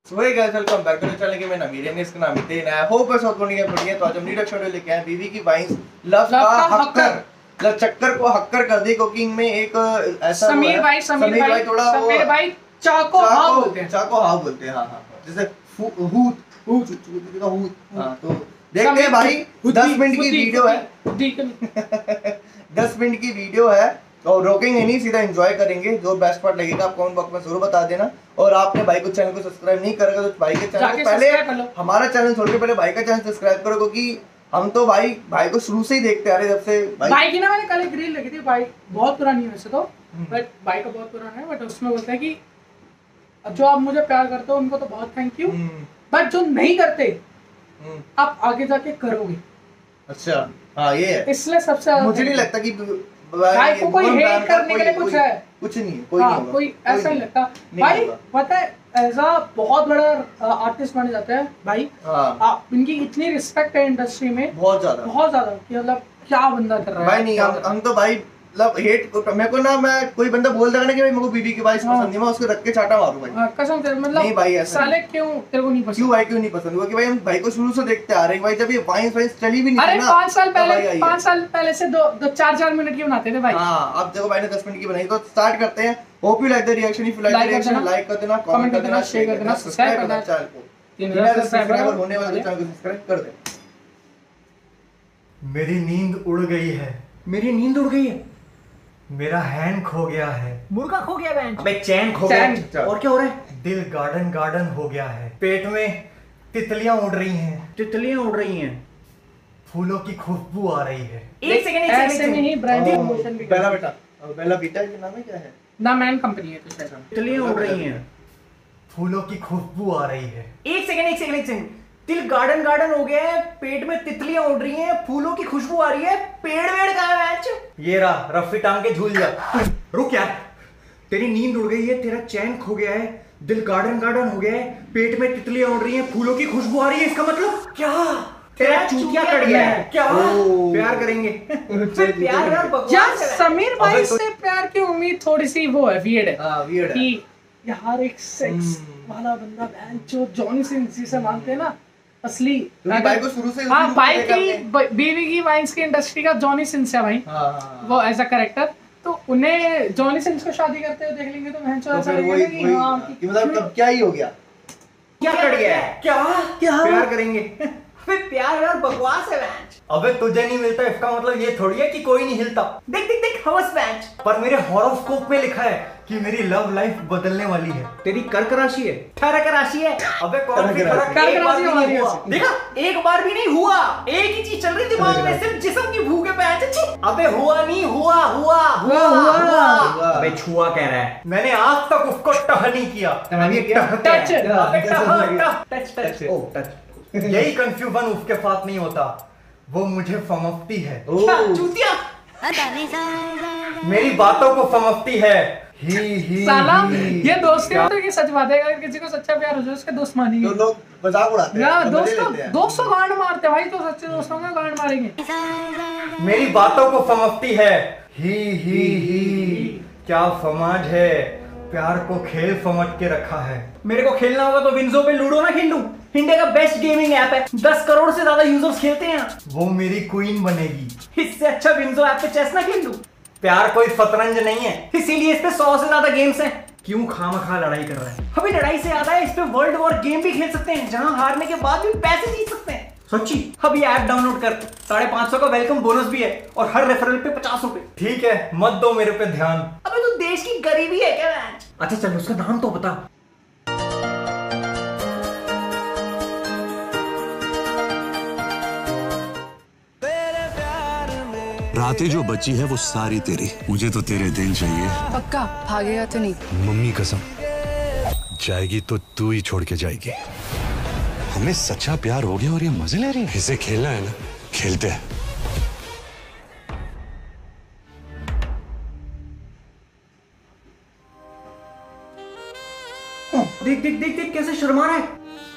So hey guys, welcome back to the channel. के मैं नमीर इसका नाम हितेन है। होप है सब बढ़िया बढ़िया। तो आज हम न्यू वीडियो लेके आए बीवी की वाइन्स लव का हक्कर। लव चक्कर को हक्कर कर दी क्योंकि इनमें एक ऐसा समीर भाई थोड़ा समीर भाई चाको हां बोलते हैं। चाको हां बोलते हैं। हां जैसे हूत हां। तो देखते हैं भाई, 10 मिनट की वीडियो है 10 मिनट की वीडियो है और रोकेंगे नहीं, सीधा एंजॉय करेंगे। जो बेस्ट पार्ट लगेगा आप कमेंट बॉक्स में जरूर बता देना। और आपने भाई को चैनल को सब्सक्राइब नहीं करेगा तो भाई के चैनल को पहले हमारा चैनल छोड़ के पहले भाई का चैनल सब्सक्राइब करो, क्योंकि हम तो भाई को शुरू से ही देखते आ रहे जब से भाई की ना मैंने कल एक रील लगी थी। भाई बहुत पुरानी है वैसे तो, बट भाई का बहुत पुराना है। बट उसमें बोलते हैं कि जो आप मुझे प्यार करते हो उनको तो बहुत थैंक यू, बट जो नहीं करते आप आगे जाके करोगे। अच्छा हाँ, ये है। इसलिए सबसे मुझे नहीं लगता कि भाई को कोई हेट करने के लिए कुछ है, कुछ नहीं, कोई नहीं होगा, कोई ऐसा नहीं लगता। भाई पता है ऐसा बहुत बड़ा आर्टिस्ट बन जाता है भाई। इनकी इतनी रिस्पेक्ट है इंडस्ट्री में, बहुत ज्यादा कि मतलब क्या बंदा कर रहा है भाई। नहीं हम तो भाई मतलब हेट मेरे को ना, मैं कोई बंदा बोल देगा ना कि भाई मेरे को बीबी की वाइस पसंद नहीं, मैं उसको रख के चाटा मारूं भाई कसम से। मतलब नहीं भाई ऐसा साले क्यों तेरे को नहीं पसंद? क्यों भाई क्यों नहीं पसंद? क्योंकि भाई हम भाई को शुरू से देखते आ रहे हैं भाई। जब ये वाइन्स चली भी नहीं थी ना, 5 साल पहले से 4 मिनट की बनाते थे भाई। हां अब देखो भाई ने 10 मिनट की बनाई। तो स्टार्ट करते हैं। Hope you like the reaction. If you like the reaction like कर देना, कमेंट कर देना, शेयर कर देना, सब्सक्राइब कर देना चैनल को। 3000 सब्सक्राइबर होने वाले चैनल को सब्सक्राइब कर दे। मेरी नींद उड़ गई है। मेरी नींद उड़ गई है। मेरा हैंड खो गया है। मुर्गा खो गया बेंच। अबे चैन खो गया। और क्या हो रहा है? दिल गार्डन हो गया है। पेट में तितलियां उड़ रही हैं। तितलियां उड़ रही हैं। फूलों की खुशबू आ रही है। एक सेकंड ऐसे में ही ब्रांडिंग प्रमोशन भी बेला बेटा। अब बेला बेटा के नाम है क्या है? ना मैन कंपनी है कुछ ऐसा। तितलियां उड़ रही हैं। फूलों की खुशबू आ रही है। एक सेकंड। दिल गार्डन हो गया है, पेट में तितलियां उड़ रही हैं, फूलों की खुशबू आ रही है, पेड़ वेड़ कहां है बेंच? ये रहा, रफ्फी टांग के झूल जा। रुक यार, तेरी नींद उड़ गई है, तेरा चैन खो गया है, दिल गार्डन हो गया है, पेट में तितलियां उड़ रही हैं, फूलों की खुशबू आ रही है। इसका मतलब क्या? तेरा चूतिया कट गया है क्या? प्यार करेंगे। प्यार यार बकवास है। समीर भाई से प्यार की उम्मीद थोड़ी सी वो है, वियर्ड है। हां वियर्ड है कि यार एक सेक्स वाला बंदा बेंच जो जॉनी सिंह से मानते हैं ना असली भाई को शुरू से। हाँ भाई की बीवी की वाइन्स की इंडस्ट्री का जॉनी सिंस है भाई। वो एज अ कैरेक्टर। तो उन्हें जॉनी सिंस को शादी करते हुए देख लेंगे तो भैंचो ऐसा लगेगा कि हां कि मतलब कब क्या ही हो गया, क्या कट गया है? क्या प्यार करेंगे? अबे प्यार यार बकवास है बेंच। अबे तुझे नहीं मिलता इसका मतलब ये थोड़ी है कि कोई नहीं हिलता। देख हवस बेंच। पर मेरे हॉरोस्कोप में लिखा है कि मेरी लव लाइफ बदलने वाली है। तेरी कर्क राशि है, ठरक राशि है। अबे कौन सी कर्क राशि हमारी है? देखा, एक बार भी नहीं हुआ। एक ही चीज चल रही दिमाग में, सिर्फ जिस्म की भूख है बेंच। अबे हुआ नहीं, हुआ। अबे छुआ कह रहा है। मैंने आज तक उसको टच नहीं किया। टच। यही कंफ्यूजन उसके साथ नहीं होता, वो मुझे समझती है। चूतिया मेरी बातों को समझती है। ही साला ये दोस्ती में तो ये सच बात है, अगर किसी को सच्चा प्यार हो जाए उसके दोस्त मानेंगे। तो लोग मजाक उड़ाते हैं, दोस्तों गांड मारते भाई, तो सच्चे दोस्तों का गांड मारेंगे। मेरी बातों को समझती है। ही क्या समाज है, प्यार को खेल समझ के रखा है। मेरे को खेलना होगा तो विंजो पे लूडो ना खेल लूं। इंडिया का बेस्ट गेमिंग ऐप है, 10 करोड़ से ज्यादा यूजर्स खेलते हैं। वो मेरी क्वीन बनेगी। इससे अच्छा विंजो ऐप पे चेस ना खेल लूं। प्यार कोई शतरंज नहीं है, इसीलिए इस पे 100 से ज्यादा गेम्स हैं। क्यों खामखा लड़ाई कर रहा है? अभी लड़ाई से याद है, इस पे वर्ल्ड वॉर गेम भी खेल सकते हैं, जहां हारने के बाद भी पैसे जीत सकते हैं। सच्ची? अब ये ऐप डाउनलोड कर, 550 का वेलकम बोनस भी है और हर रेफरल पे 50 रुपए। ठीक है, मत दो मेरे पे ध्यान। अबे तू देश की गरीबी है क्या? अच्छा चल उसका नाम तो बता। रातें जो बची है वो सारी तेरी। मुझे तो तेरे दिन चाहिए। पक्का भागेगा तो नहीं? मम्मी कसम, जाएगी तो तू ही छोड़ के जाएगी। हमें सच्चा प्यार हो गया और ये मजे ले रही है। इसे खेलना है ना, खेलते हैं। देख कैसे शर्मा रहा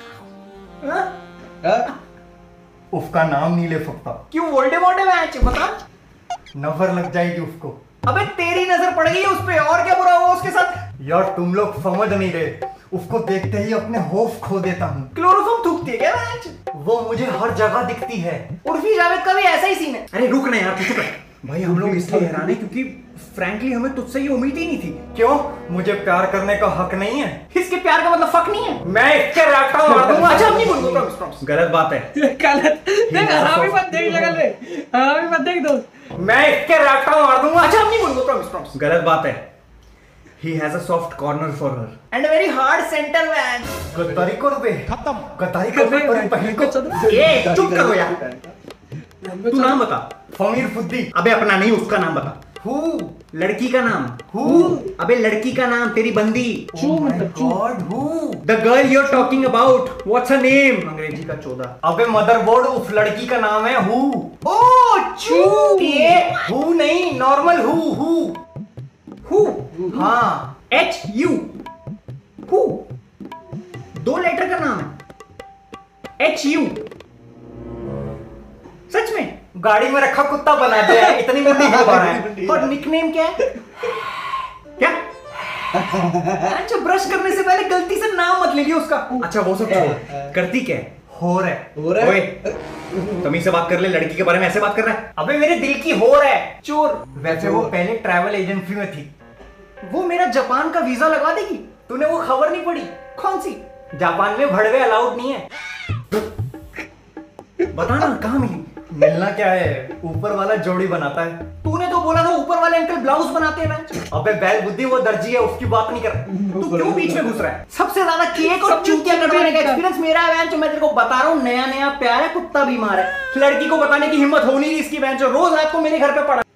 है। उसका नाम नहीं ले सकता। क्यों? वोल्डेमॉर्ट है मैच, बता। नजर लग जाएगी उसको। अबे तेरी नजर पड़ गई है उस पे, और क्या बुरा हुआ उसके साथ? यार तुम लोग समझ नहीं रहे, उसको देखते ही अपने होश खो देता हूँ। क्लोरोफॉर्म थूकती है क्या मैच? वो मुझे हर जगह दिखती है। उर्फी जावेद का भी ऐसा ही सीन है। अरे रुक ना यार, तू चुप रह। भाई हम लोग इसलिए हैरान है क्योंकि फ्रैंकली हमें तुझसे ये उम्मीद ही नहीं थी। क्यों? मुझे प्यार करने का हक नहीं है? इसके प्यार का मतलब फक नहीं है। मैं इसके रैप्टा मार दूंगा। अच्छा नहीं बोलूंगा, प्रॉमिस। गलत बात है। गलत देख, हरामी मत देख लगल रे, हरामी मत देख दोस्त। मैं इसके रैप्टा मार दूंगा। अच्छा नहीं बोलूंगा, प्रॉमिस। गलत बात है। He has a soft corner for her and a very hard center man. गद्दारी कर बे, खत्म। गद्दारी कर बे और बहन को। ए चुप करो यार। तू नाम बता। फमीर फुद्दी। अबे अपना नहीं, उसका नाम बता। Who? लड़की का नाम। Who? अबे लड़की का नाम, तेरी बंदी। चू मतलब चू। God, who? The girl you're talking about. What's her name? अंग्रेजी का 14। अबे मदरबोर्ड, उस लड़की का नाम है हु। ओह चू। ये हु नहीं, नॉर्मल हु। हु। हाँ, HU। हु 2 लेटर का नाम है। HU। सच में? गाड़ी में रखा कुत्ता बना दिया है, इतनी मुंडी क्यों बना है? और निकनेम क्या है? क्या? अच्छा, ब्रश करने से पहले गलती से नाम मत लीजिए उसका। अच्छा वो सब छोड़, करती क्या है? हो रहा है। ओए, तमीज से बात कर ले, लड़की के बारे में ऐसे बात कर रहा है। अबे मेरे दिल की हो रहा है चोर। वैसे वो पहले ट्रैवल एजेंसी में थी। वो मेरा जापान का वीजा लगवा देगी। तूने वो खबर नहीं पढ़ी? कौन सी? जापान में भड़वे अलाउड नहीं है। बता ना, कहाँ मिली? मिलना क्या है, ऊपर वाला जोड़ी बनाता है। तूने तो बोला था ऊपर वाले अंकल ब्लाउज बनाते हैं मैच। अबे बैल बुद्धि, वो दर्जी है, उसकी बात नहीं कर। तू क्यों बीच में घुस रहा है? सबसे ज्यादा केक और चूतिया कटवाने का एक्सपीरियंस मेरा है मैच। मैं तेरे को बता रहा हूँ, नया नया प्यार है, कुत्ता बीमार है। लड़की को बताने की हिम्मत हो नहीं रही इसकी मैच। रोज रात को मेरे घर पे पड़ा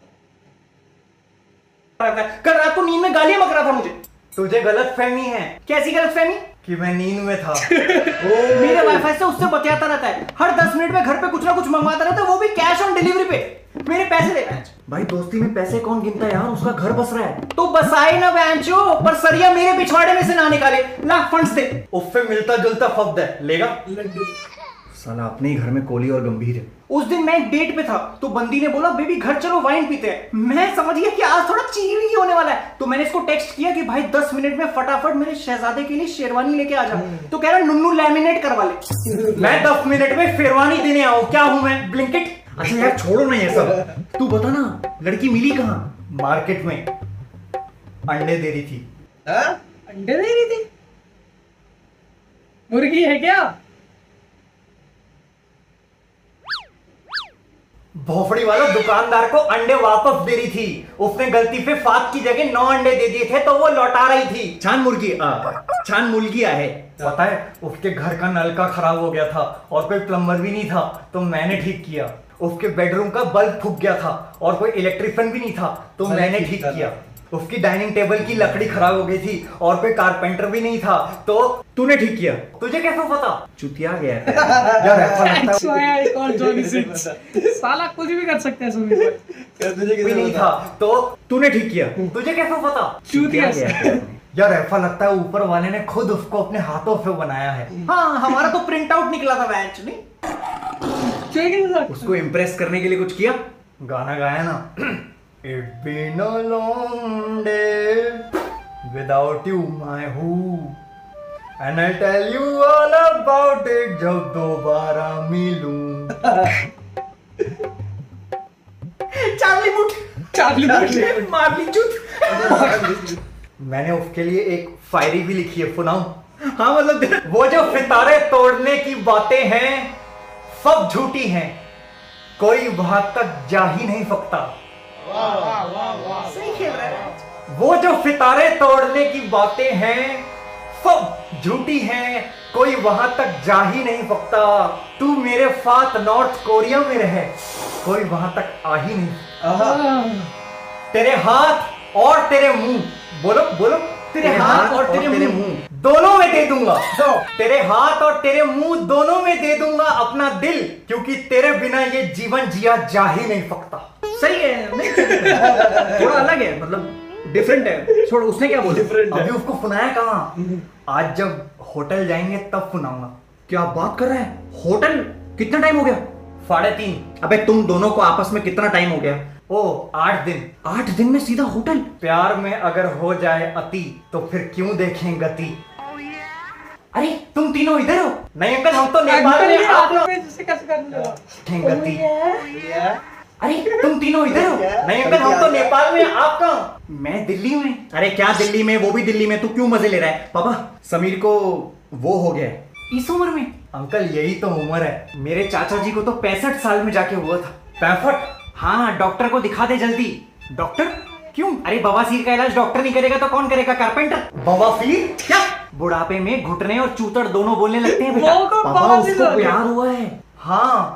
रहता है। कल रात को नींद में गालियां बक रहा था मुझे। तुझे गलत फहमी है। कैसी गलतफहमी? कि मैं नींद में था। मेरे वाईफाई से उससे बतियाता रहता है, हर 10 मिनट में घर पे कुछ ना कुछ मंगवाता रहता है, वो भी कैश ऑन डिलीवरी पे। मेरे पैसे दे मैच। भाई दोस्ती में पैसे कौन गिनता है यार, उसका घर बस रहा है। तो बसाए ना बैंचो, पर सरिया मेरे पिछवाड़े में से ना निकाले। ला फंड्स दे। उससे मिलता जुलता शब्द है, लेगा? साला अपने ही घर में कोली और गंभीर है। उस दिन मैं एक डेट पे था, तो बंदी ने बोला बेबी घर चलो वाइन पीते हैं। मैं समझ गया कि आज थोड़ा चीवी होने वाला है, तो मैंने इसको टेक्स्ट किया कि भाई 10 मिनट में फटाफट मेरे शहजादे के लिए शेरवानी लेके आ जा। तो कह रहा नुन्नू लैमिनेट करवा ले। मैं 10 मिनट में शेरवानी देने आऊं, क्या हूं मैं, ब्लिंकिट? अच्छा यार छोड़ो ना ये सब, तू बता ना लड़की मिली कहाँ? मार्केट में अंडे दे रही थी। अंडे दे रही थी? मुर्गी है क्या? भोफड़ी वाला दुकानदार को अंडे वापस दे रही थी। उसने गलती से 7 की जगह 9 अंडे दे दिए थे, तो वो लौटा रही थी। छान मुर्गिया है। पता है, उसके घर का नलका खराब हो गया था और कोई प्लम्बर भी नहीं था, तो मैंने ठीक किया। उसके बेडरूम का बल्ब फूक गया था और कोई इलेक्ट्रिशियन भी नहीं था, तो मैंने ठीक किया। उसकी डाइनिंग टेबल की लकड़ी खराब हो गई थी और कोई कारपेंटर भी नहीं था, तो तूने ठीक किया। तुझे कैसे पता? चुतिया गया है। यार ऐसा लगता That's why I call Johnny Sins. साला कुछ भी कर सकते हैं सुमित भाई। तुझे भी नहीं था, तो तूने ठीक किया। तुझे कैसे पता? चूतिया गया है। यार ऐसा लगता है ऊपर वाले ने खुद उसको अपने हाथों से बनाया है। हाँ, हमारा तो प्रिंट आउट निकला था मैच नहीं। उसको इम्प्रेस करने के लिए कुछ किया? गाना गाया ना, It's been a long day without you, my who, and I'll tell you all about it जब दोबारा मिलूं। चार्ली मारली चूत। मैंने उसके लिए एक शायरी भी लिखी है, सुनाऊं? हाँ मतलब वो जो सितारे तोड़ने की बातें हैं सब झूठी हैं, कोई वहां तक जा ही नहीं सकता। सही खेल रहा है। वो जो सितारे तोड़ने की बातें हैं सब झूठी हैं, कोई वहां तक जा ही नहीं सकता। तू मेरे साथ नॉर्थ कोरिया में रहे, कोई वहां तक आ ही नहीं। तेरे हाथ और तेरे मुंह, बोलो बोलो, तेरे हाथ और तेरे मुंह दोनों में दे दूंगा। तेरे हाथ और तेरे मुंह दोनों में दे दूंगा अपना दिल, क्योंकि तेरे बिना ये जीवन जिया जा ही नहीं सकता। सही है, नहीं थोड़ा अलग है, मतलब डिफरेंट है। छोड़, उसने क्या बोला? अभी उसको सुनाया कहाँ? आज जब होटल जाएंगे तब सुनाऊंगा। क्या बात कर रहा है? होटल? कितना टाइम हो गया? 3.5। अबे तुम दोनों को आपस में कितना टाइम हो गया? ओ 8 दिन। 8 दिन में सीधा होटल? प्यार में अगर हो जाए अति तो फिर क्यों देखें गति। अरे तुम तीनों इधर हो? नहीं अंकल, हम तो नेपाल में आप लोग जैसे कैसे करने गलती। अरे तुम तीनों इधर हो? नहीं अंकल, हम तो नेपाल में, आप कहाँ? मैं दिल्ली में। अरे क्या दिल्ली में, वो भी दिल्ली में, तू क्यों मजे ले रहा है? पापा समीर को वो हो गया है। इस उम्र में? अंकल यही तो उम्र है। मेरे चाचा जी को तो 65 साल में जाके हुआ था। 65? हाँ, डॉक्टर को दिखा दे जल्दी। डॉक्टर? क्यों? अरे बवासीर का इलाज डॉक्टर नहीं करेगा तो कौन करेगा? कारपेंटर। बवासीर? क्या? बुढ़ापे में घुटने और चूतड़ दोनों बोलने लगते हैं बेटा। पापा उसको प्यार हुआ है। हाँ।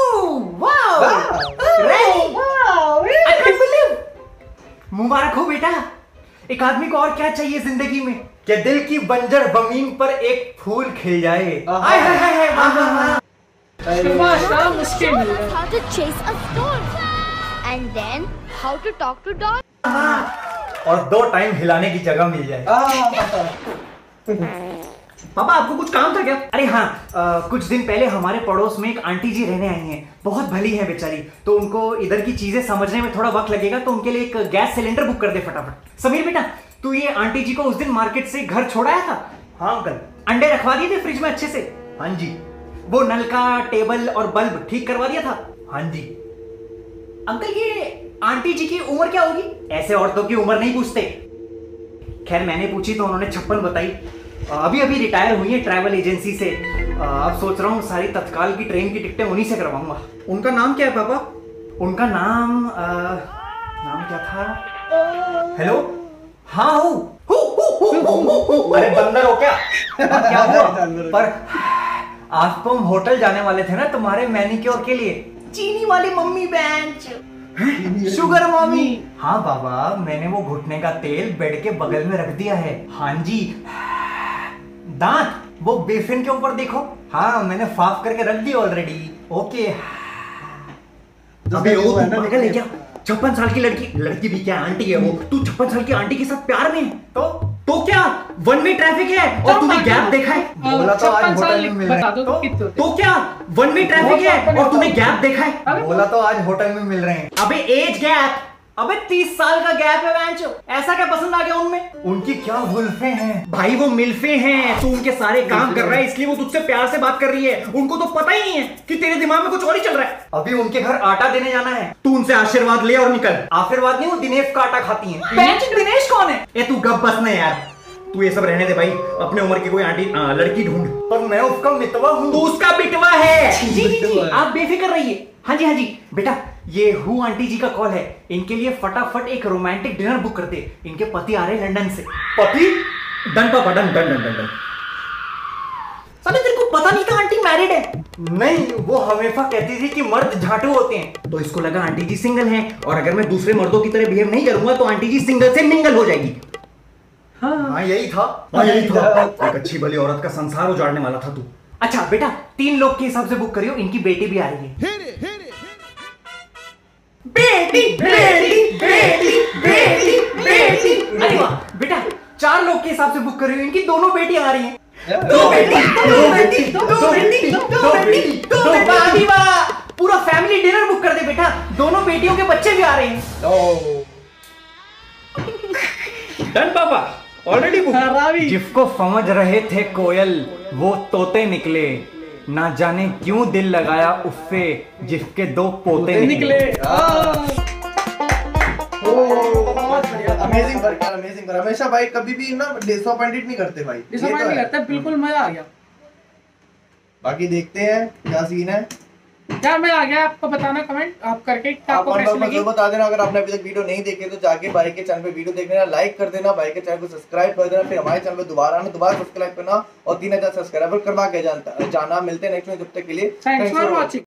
मुबारक हो बेटा। एक आदमी को और क्या चाहिए जिंदगी में कि दिल की बंजर जमीन पर एक फूल खिल जाए। हाय हाय हाय, वाह वाह वाह। मुश्किल how to chase a storm and then how to talk to dogs. और 2 टाइम हिलाने की जगह मिल जाए। पापा आपको कुछ काम था क्या? अरे हाँ, कुछ दिन पहले हमारे पड़ोस में एक आंटी जी रहने आई हैं। बहुत भली है बेचारी, तो उनको इधर की चीजें समझने में थोड़ा वक्त लगेगा, तो उनके लिए एक गैस सिलेंडर बुक कर दे फटाफट। समीर बेटा, तू ये आंटी जी को उस दिन मार्केट से घर छोड़ाया था? हाँ अंकल। अंडे रखवा दिए थे फ्रिज में अच्छे से? हाँ जी। वो नल का टेबल और बल्ब ठीक करवा दिया था? हाँ जी। अंकल ये आंटी जी की उम्र क्या होगी? ऐसे औरतों की उम्र नहीं पूछते। खैर मैंने पूछी तो उन्होंने 56 बताई। अभी अभी रिटायर हुई है ट्रैवल एजेंसी से। अब सोच रहा हूँ सारी तत्काल की ट्रेन की टिकटें उन्हीं से करवाऊंगा। उनका नाम क्या है पापा? उनका नाम क्या था? हेलो, हाँ हूँ। अरे बंदर हो क्या? क्या हुआ? पर आज तुम होटल जाने वाले थे ना तुम्हारे मैनिक्योर के लिए। चीनी वाली मम्मी बेंच, शुगर मम्मी। हाँ बाबा, मैंने वो घुटने का तेल बेड के बगल में रख दिया है। हाँ जी। दांत वो बेसिन के ऊपर देखो। हाँ मैंने साफ करके रख दी ऑलरेडी। ओके। अबे वो पागल है क्या? 56 साल की लड़की भी क्या आंटी है वो? तू 56 साल की आंटी के साथ प्यार में है? तो क्या 1 वे ट्रैफिक है और तूने गैप देखा है? बोला तो आज होटल में मिल रहे हैं। तो क्या 1 वे ट्रैफिक है और तूने गैप देखा है? बोला तो आज होटल में मिल रहे हैं। अबे एज गैप। अबे 30 साल का गैप है बेंचो। ऐसा क्या पसंद आ गया उनमें? उनकी क्या जुल्फे हैं भाई, वो मिल्फे हैं। तू उनके सारे काम कर रहा है इसलिए वो तुझसे प्यार से बात कर रही है। उनको तो पता ही नहीं है कि तेरे दिमाग में कुछ और ही चल रहा है। अभी उनके घर आटा देने जाना है। तू उनसे आशीर्वाद ले और निकल। आशीर्वाद नहीं, वो दिनेश का आटा खाती हैं। बेंच दिनेश कौन है? ए तू गप बस ना यार, तू ये सब रहने दे भाई। अपने उम्र की कोई आंटी लड़की ढूंढ। पर मैं उसका मितवा हूँ। तू उसका बिटवा है। जी, आप बेफिक्र रहिए। हाँ जी बेटा, ये हु आंटी जी का कॉल है। इनके लिए फटाफट एक रोमांटिक डिनर बुक कर दे। इनके पति आ रहे हैं लंदन से। पति? डन पापा, डन डन डन डन। साले तेरे को पता नहीं था आंटी मैरिड है? नहीं, वो हमेशा कहती थी कि मर्द झाटू होते हैं। तो इसको लगा आंटी जी सिंगल हैं, और अगर मैं दूसरे मर्दों की तरह बिहेव नहीं करूंगा तो आंटी जी सिंगल से मिंगल हो जाएगी। हाँ यही था। एक अच्छी भली औरत का संसार उजाड़ने वाला था तू। अच्छा बेटा, 3 लोग के हिसाब से बुक करियो। इनकी बेटी भी आ रही है। बेटी बेटी बेटी बेटी बेटी। अरे वाह बेटा, 4 लोग के हिसाब से बुक करियो। इनकी दोनों बेटी आ रही हैं। दो बेटी। वाह, पूरा फैमिली डिनर बुक कर दे बेटा। दोनों बेटियों के बच्चे भी आ रहे हैं। डन पापा, ऑलरेडी बुक। जिसको समझ रहे थे कोयल वो तोते निकले। ना जाने क्यों दिल लगाया उससे जिसके 2 पोते निकले। अमेजिंग वर्क यार, अमेजिंग वर्क। हमेशा भाई कभी भी ना डिसअपॉइंटेड नहीं करते भाई। डिसअपॉइंट नहीं करते, बिल्कुल मजा आ गया। बाकी देखते हैं क्या सीन है। क्या मैं आ गया, आपको बताना कमेंट आप करके क्या आप आपको कैसी लगी। बता देना। अगर आपने अभी तक वीडियो नहीं देखे तो जाके भाई के चैनल पे वीडियो देख लेना, लाइक कर देना, भाई के चैनल को सब्सक्राइब कर देना, फिर हमारे चैनल पे दोबारा सब्सक्राइब करना और 3000 सब्सक्राइबर करवा के जाना। मिलते हैं नेक्स्ट में, जब तक के लिए थैंक्स फॉर वॉचिंग।